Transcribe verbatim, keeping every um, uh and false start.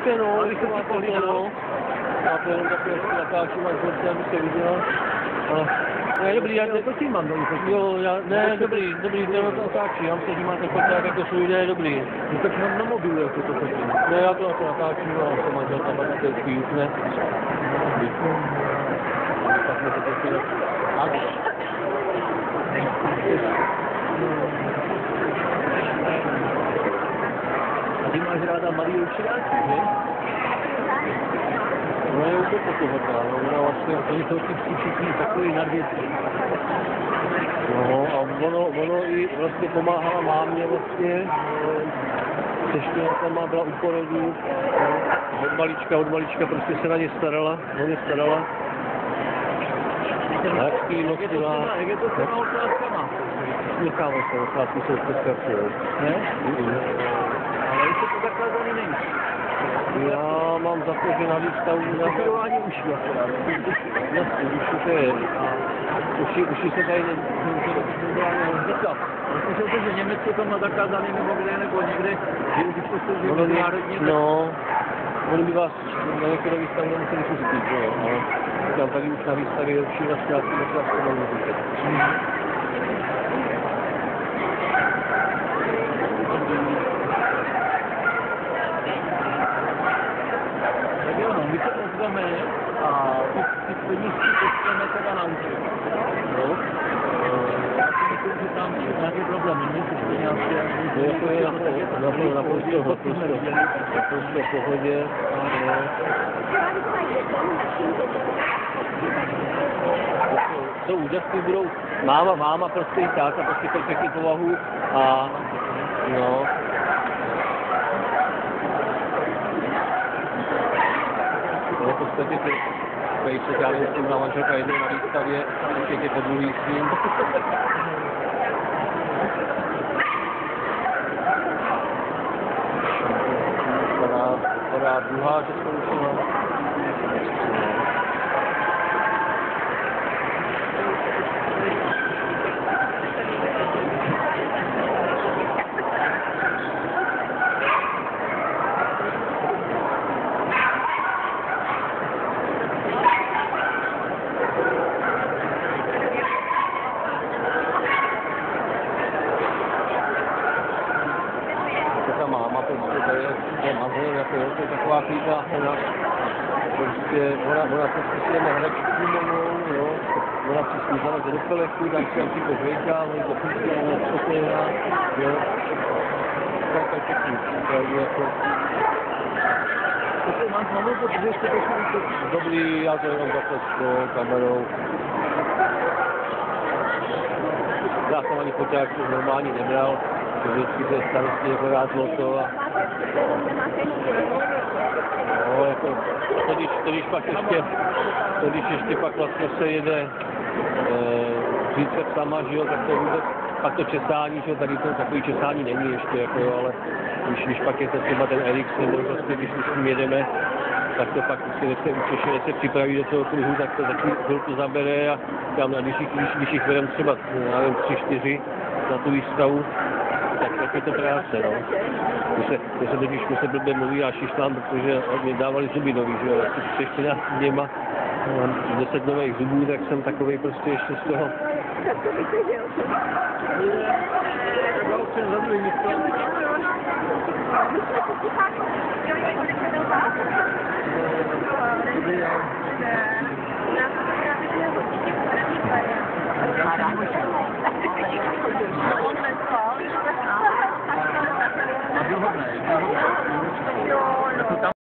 určitě, no. Ale když se to no. Já to jenom takové natáčím, až hodně, aby se viděl. Ale... Ne, dobrý, já... To tím mám, jo, já, ne, dobrý, dobrý, to to otáčí, já myslím, že máte foták jako svůj, ne, dobrý. No tak na, na mobilu jako to fotím. Ne, já to na to natáčím, a to manžel tam až to vyjutne. Tak mi to prostě ne... A ty máš ráda malý ručináky, že? No je úplně pokohodná, no ona vlastně... Oni jsou ty všichni takový nadvěcí. No a ono, ono i vlastně pomáhala mámě vlastně, se štěňatama, byla u porodu, no, od malička, od malička prostě se na ně starala, o ně starala. Hezký nosila. Jak je to s těma otázkama? Nechávám se, otázky jsou přeskarci, jo. Ne? Ale ještě to zakázaný není. Já mám za to, že na výstavu... Zapirování uší akorát. Jasně, uši to je. Uši, uši se tady nezříkám. Myslím, že že Německo to má zakázaný nebo kde, nebo někde, že už to jsou mezinárodně... No, oni by vás na některé výstavy nemuseli pustit, jo, ale tam tady už na výstavě uši na zkrátky moc vás to nemůžete. My se ozveme a ty, ty penízky pošleme teda na účet. No. Já si myslím, že tam nějaké problémy nejsou nějaké... No jako je naprosto, naprosto, naprosto v pohodě. To úžasný budou, máma, máma prostě i táta, prostě perfektní povahu a no. No, v podstatě ty pejček, já nevím, s tím má manželka jednou na výstavě, určitě po druhý s ním. Vypadá, vypadá druhá, že skončila. Máma prostě to je, to je mazel, jako jo, to je taková klídná ona, prostě, ona, ona se zkusíme hračku novou, jo, ona si smízala do pelechu, tam si tam si požvejká, oni to pustí, ona to spokojená, jo, tak to je pěkný, opravdu jako. To mám znovu, protože ještě to jsou Dobrý, já to jenom takhle s kamerou. Já jsem ani foťák normální nebral. Vždycky se starostí jako rád to a... No, jako, to když, to když pak ještě, to když ještě pak vlastně se jede e, říct sama, že jo, tak to vůbec, pak to česání, že jo, tady to takový česání není ještě, jako jo, ale když, když pak je to třeba ten Eriksen, nebo prostě, když s ním jedeme, tak to pak si nechce učešit, nechce připraví do toho kruhu, tak to začí chvilku zabere a tam, když jich, když, když jich vedem třeba, já nevím, tři, čtyři na tu výstavu, tak, tak je to práce, no. My se, my se totiž, my se blbě mluví a šišlám, protože mě dávali zuby nový, že jo, asi tři čtrnáct dněma, mám deset nových zubů, tak jsem takovej prostě ještě z toho. A výhodné, výhodné.